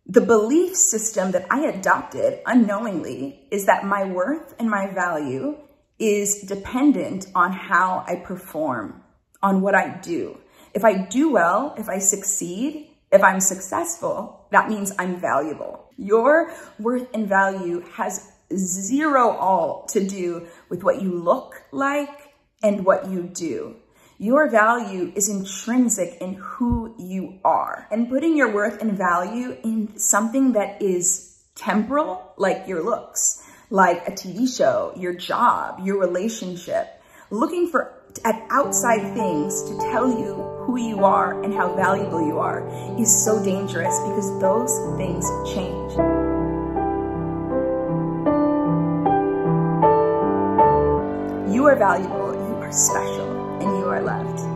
The belief system that I adopted unknowingly is that my worth and my value is dependent on how I perform, on what I do. If I do well, if I succeed, if I'm successful, that means I'm valuable. Your worth and value has zero all to do with what you look like and what you do. Your value is intrinsic in who you are. And putting your worth and value in something that is temporal, like your looks, like a TV show, your job, your relationship, looking at outside things to tell you who you are and how valuable you are is so dangerous because those things change. You are valuable, you are special, and you are loved.